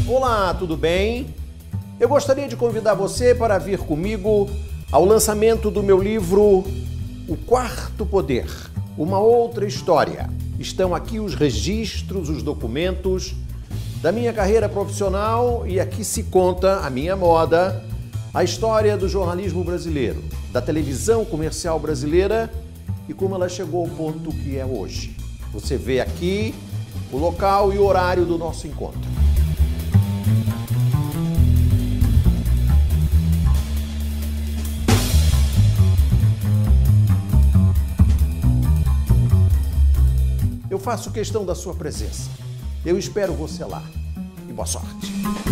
Olá, tudo bem? Eu gostaria de convidar você para vir comigo ao lançamento do meu livro O Quarto Poder, uma outra história. Estão aqui os registros, os documentos da minha carreira profissional e aqui se conta a minha moda, a história do jornalismo brasileiro, da televisão comercial brasileira e como ela chegou ao ponto que é hoje. Você vê aqui o local e o horário do nosso encontro. Eu faço questão da sua presença. Eu espero você lá. E boa sorte.